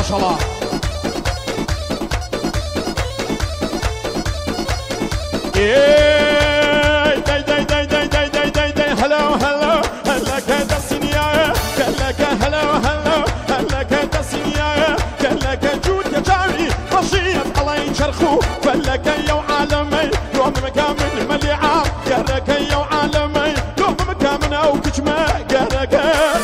الله داي داي داي داي داي داي داي داي هلا هلا هلا كذا سنيا كلك هلا هلا هلا كذا سنيا كلك جود يا جاري رشيد الله يشرخو فلك يا عالمي يوم مكامل مليعة كلك يا عالمي يوم مكامل او كجمة كلك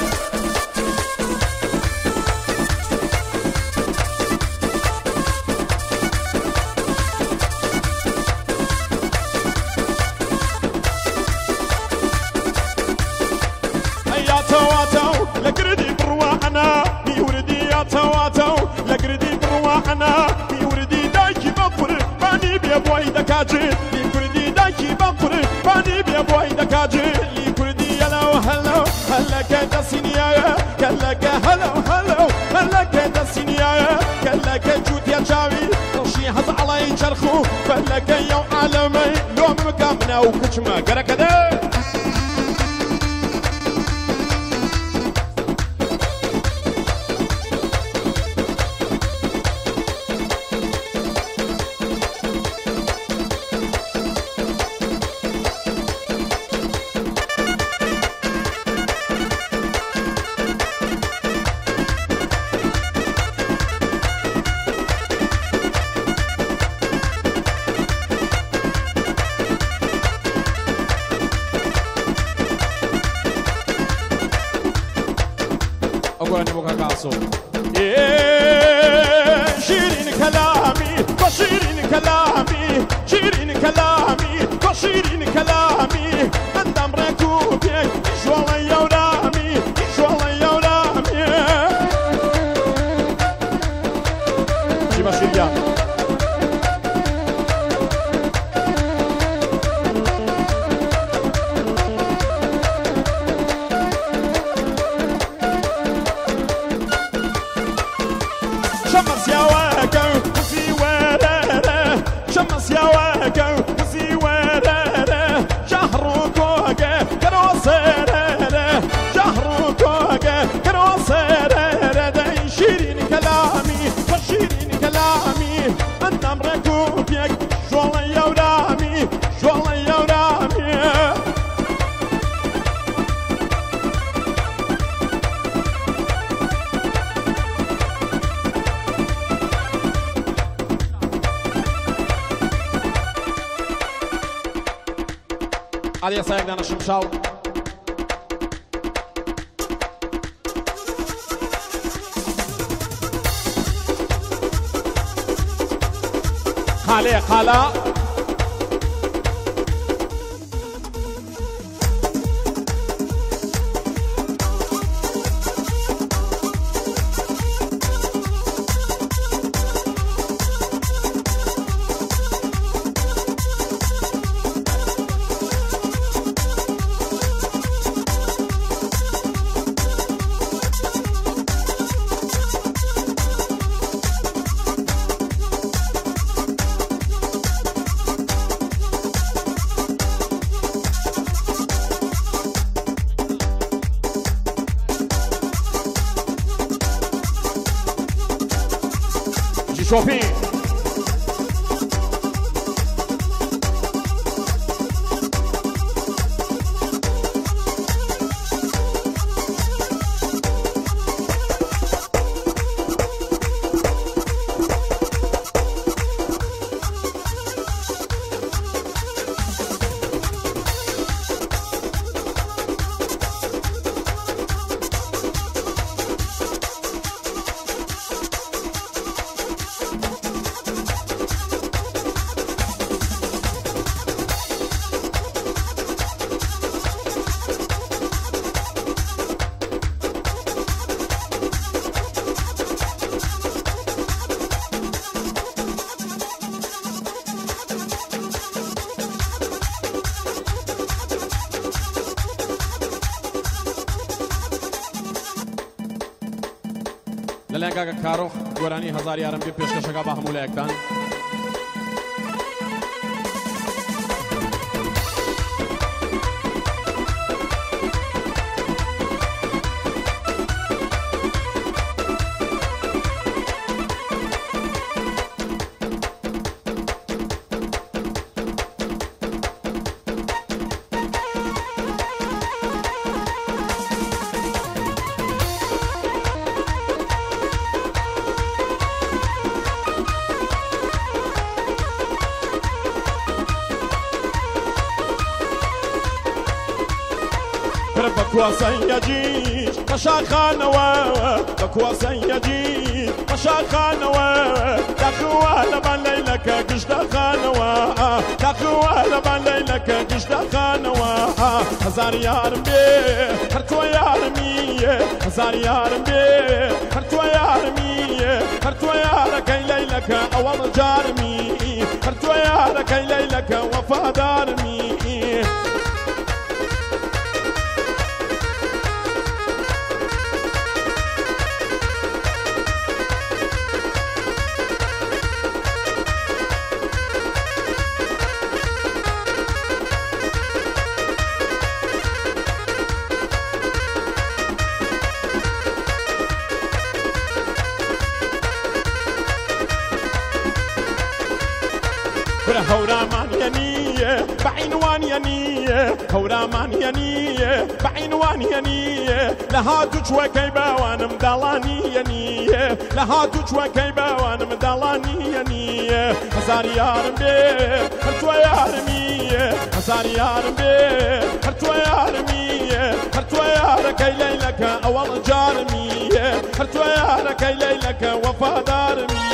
لقردي برواحنا بيوردي يا تواتو لقردي برواحنا بيوردي دايكي بطر باني بيبوي دكاجي لقردي دايكي بطر باني بيبوي دكاجي لقردي يلو هلو هلا كدا سينيا كلك هلو هلو هلا كدا سينيا كلك جود يا جاوي رشي هز علي شرخو فلك يا عالمي لوم مكامنا وكشما قركده شيرين كلامي وشيرين كلامي شيرين كلامي وشيرين كلامي عندم ركوبك شو الله يورامي شو الله يورامي جيبا شيريان شمس يا واقع وزي وراره شمس يا واقع وزي وراره شهر كوكا كروسره شهر كوكا كروسره داي شيرين كلامي وشيرين كلامي انت مركوب يك شو الله يورامي شو الله يورامي علي سايقنا انا شمشاو خالي خالا شوفين لەلایەن کاکە کارۆخ گۆرانی 1000 یارم بێ پێشکەشەکە بە هەموو لایەکتان. سيجي مشاخانوا بكواسا يجي مشاخانوا تخوال بان ليلك قشتا خانوا تخوال بان ليلك قشتا خانوا هزار يارم بي هرتوا يارمي هزار يارم بي هرتوا يارمي هرتوا يارك ليلك اول جارمي هرتوا يارك ليلك وفادارمي هورامان ينية بعنوان ينية هورامان ينية بعنوان ينية لها تجوى كيبا وانا مدالاني ينية لها تجوى كيبا وانا مدالاني ينية هزار يارم بي هرتوى يارمي هزار يارم بي هرتوى يارمي هرتوى يارك ليلك اول جارمي هرتوى يارك ليلك وفادارمي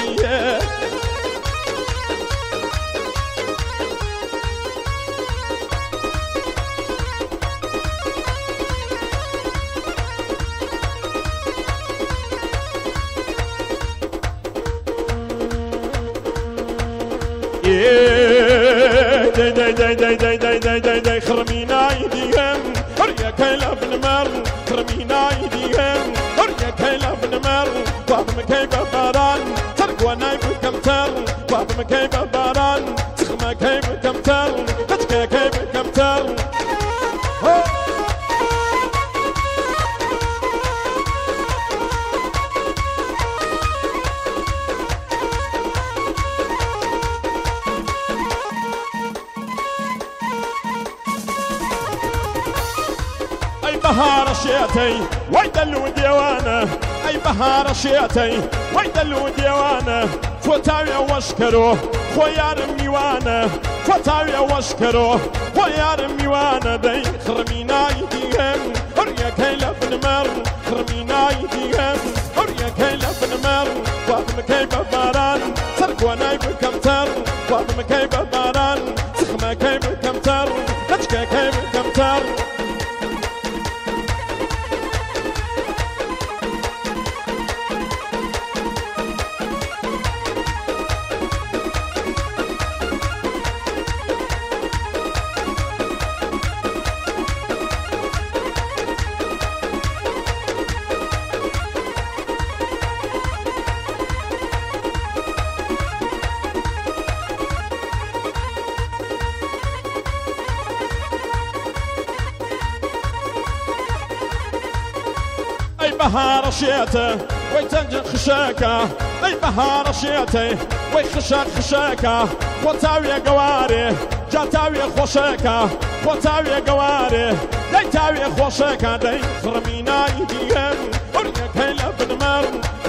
داي خرمينا يديهم هريا كيلا بن مر خرمينا يديهم هريا كيلا بن مر باب مكيب باران ترقوا نايب كمتر باب مكيب باران تخما كيب كمتر هتكا كيب كمتر بهار شيتي ويدلو ديوانه اي بهار شيتي ويدلو ديوانه فتاوي واشكرو خويار ميوانه فتاوي واشكرو خويار ميوانه داي خرمينا يديهم هريا كيلا بن مر خرمينا يديهم هريا كيلا بن مر واب مكيب باران ترقوا نايب كمتر واب مكيب باران تخما كيب كمتر هتكا كيب كمتر بهار شيته ويتنجن خشاكه اي بهار شيته ويخشاك خشاكه وتاوي قواري جاتاوي خوشاكه وتاوي قواري ليتاوي خوشاكه داي خرمينا يديهم هريا كيلا بن مر